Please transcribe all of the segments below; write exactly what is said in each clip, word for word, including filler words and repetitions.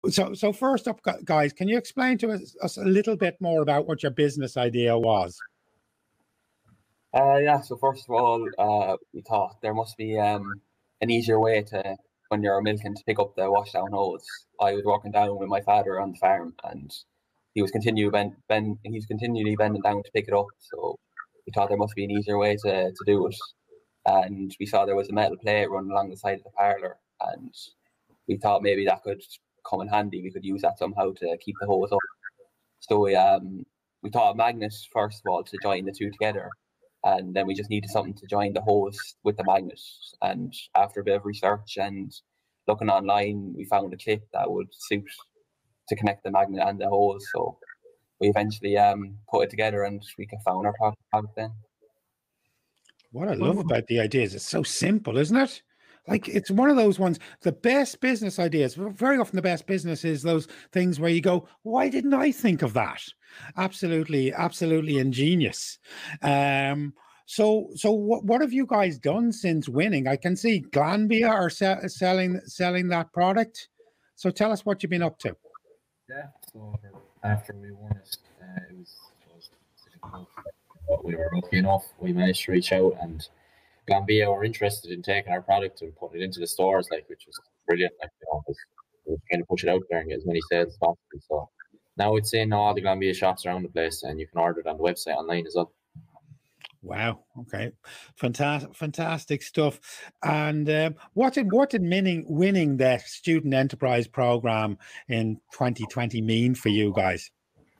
So, so first up, guys, can you explain to us, us a little bit more about what your business idea was? Uh, yeah, so first of all, uh, we thought there must be um, an easier way to, when you're milking, to pick up the washdown hose. I was walking down with my father on the farm, and he was continually bend, bend, he's continually bending down to pick it up. So we thought there must be an easier way to, to do it. And we saw there was a metal plate running along the side of the parlour, and we thought maybe that could come in handy. We could use that somehow to keep the hose up. So we um we thought of magnets first of all to join the two together, and then we just needed something to join the hose with the magnet. And after a bit of research and looking online, we found a clip that would suit to connect the magnet and the hose. So we eventually um put it together, and we found our product then. What I love about the idea is it's so simple, isn't it? Like, it's one of those ones, the best business ideas, very often the best business is those things where you go, why didn't I think of that? Absolutely, absolutely ingenious. Um, so, so what, what have you guys done since winning? I can see Glanbia are se selling, selling that product. So tell us what you've been up to. Yeah, so after we won it, uh, it was, it was difficult, but we were lucky enough. We managed to reach out, and Glanbia were interested in taking our product and putting it into the stores, like, which was brilliant. Like, you know, we were trying to push it out there and get as many sales as possible. So now it's in all the Glanbia shops around the place, and you can order it on the website online as well. Wow. Okay. Fantastic. Fantastic stuff. And um, what did what did winning winning the Student Enterprise Program in twenty twenty mean for you guys?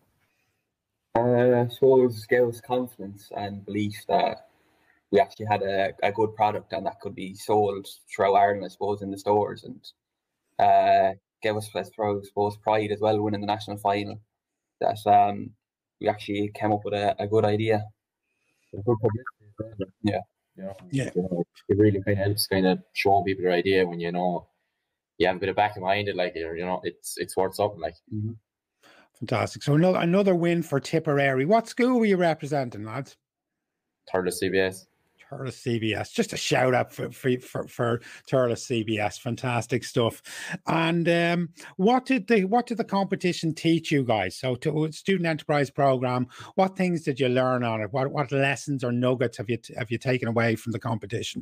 Uh, I suppose it gave us confidence and belief that we actually had a, a good product and that could be sold throughout Ireland, I suppose, in the stores, and uh, gave us, I suppose, pride as well, winning the national final. That um, we actually came up with a, a good idea. Good publicity. Yeah, yeah, yeah. You know, it really kind of helps kind of showing people their idea when you know you have a bit of back behind it, like, you know, it's it's worth something, like. Mm-hmm. Fantastic. So another another win for Tipperary. What school were you representing, lads? Thurles C B S. Thurles C B S. Just a shout out for for for, for Thurles C B S. Fantastic stuff. And um, what did the what did the competition teach you guys? So to Student Enterprise Program, what things did you learn on it? What what lessons or nuggets have you have you taken away from the competition?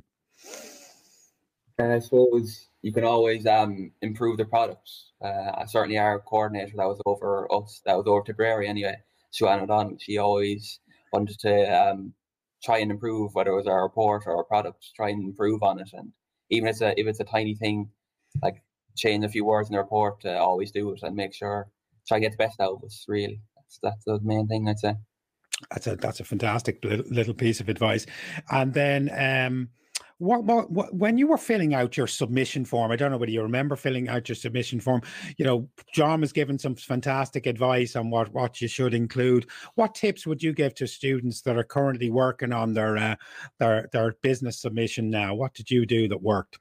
I suppose you can always um improve the products. Uh, certainly our coordinator that was over us, that was over Tipperary anyway, Joanne O'Donnell, she always wanted to um try and improve, whether it was our report or our product, try and improve on it. And even if it's a, if it's a tiny thing, like change a few words in the report, uh, always do it and make sure, try to get the best out of us, really. That's, that's the main thing, I'd say. That's a, that's a fantastic little, little piece of advice. And then, um, What, what, what, when you were filling out your submission form, I don't know whether you remember filling out your submission form, you know, John was given some fantastic advice on what, what you should include. What tips would you give to students that are currently working on their, uh, their, their business submission now? What did you do that worked?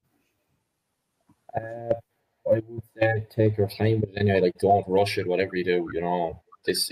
Uh, I would say take your time with it anyway, like, don't rush it, whatever you do, you know, this...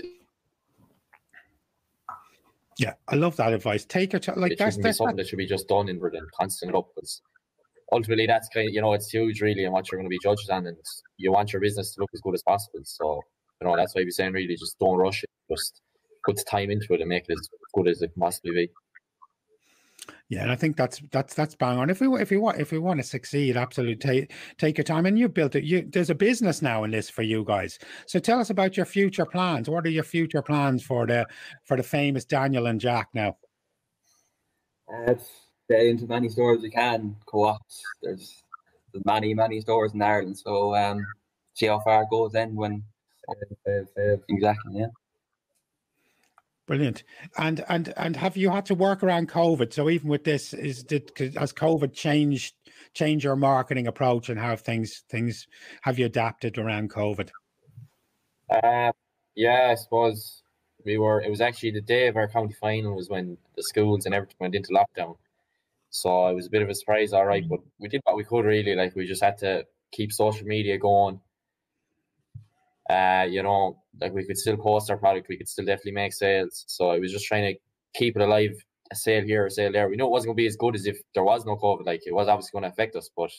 Yeah, I love that advice. Take your time. Like, it that's, shouldn't that's be something that should be just done inward and constant up, because ultimately that's kind of, you know, it's huge really on what you're going to be judged on, and you want your business to look as good as possible. So, you know, that's why we're saying really just don't rush it, just put the time into it and make it as good as it can possibly be. Yeah, and I think that's that's that's bang on. If we if we want if we want to succeed, absolutely take take your time. And you built it. You there's a business now in this for you guys. So tell us about your future plans. What are your future plans for the for the famous Daniel and Jack now? Uh, get into as many stores as you can. Co-ops. There's there's many many stores in Ireland. So um, see how far it goes then. When exactly, yeah. Brilliant. And and and have you had to work around COVID? So even with this, is did has COVID changed change your marketing approach, and how things things have you adapted around COVID? Uh, yeah, I suppose we were. It was actually the day of our county final was when the schools and everything went into lockdown. So it was a bit of a surprise, all right. But we did what we could really. Like, we just had to keep social media going. Uh, you know, like, we could still post our product, we could still definitely make sales. So I was just trying to keep it alive, a sale here, a sale there. We know it wasn't going to be as good as if there was no COVID. Like, it was obviously going to affect us, but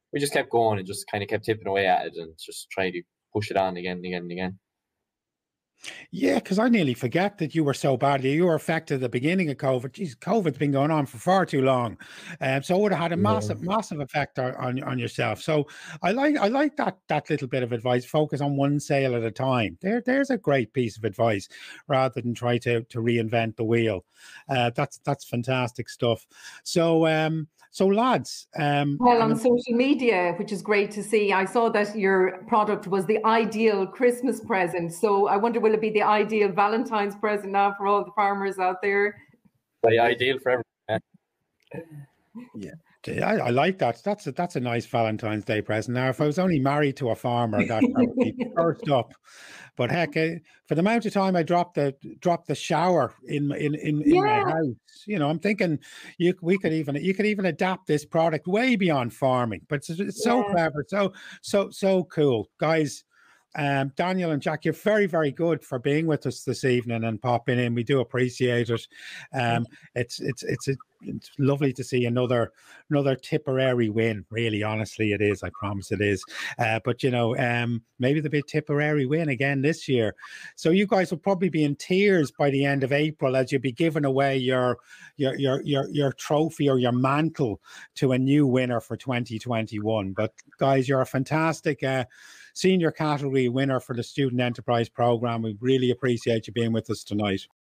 we just kept going and just kind of kept tipping away at it and just tried to push it on again and again and again. Yeah, because I nearly forget that you were so badly, you were affected at the beginning of COVID. Jeez, COVID's been going on for far too long. Um, so it would have had a massive, yeah. massive effect on, on, on yourself. So I like I like that that little bit of advice. Focus on one sale at a time. There, there's a great piece of advice rather than try to to reinvent the wheel. Uh, that's that's fantastic stuff. So um, so lads. Um, well, on social media, which is great to see, I saw that your product was the ideal Christmas present. So I wonder, will it be the ideal Valentine's present now for all the farmers out there? The ideal for everyone. Yeah. I, I like that. That's a, that's a nice Valentine's Day present. Now, if I was only married to a farmer, that, that would be first up. But heck, uh, for the amount of time I dropped the dropped the shower in in in, in yeah. my house, you know, I'm thinking you we could even you could even adapt this product way beyond farming. But it's, it's so yeah. clever, so so so cool, guys. Um, Daniel and Jack, you're very, very good for being with us this evening and popping in. We do appreciate it. Um, it's it's it's a, it's lovely to see another another Tipperary win. Really, honestly, it is. I promise it is. Uh, but you know, um, maybe the big Tipperary win again this year. So you guys will probably be in tears by the end of April as you be giving away your your your your your trophy or your mantle to a new winner for twenty twenty-one. But guys, you're a fantastic Uh, senior category winner for the Student Enterprise Programme. We really appreciate you being with us tonight.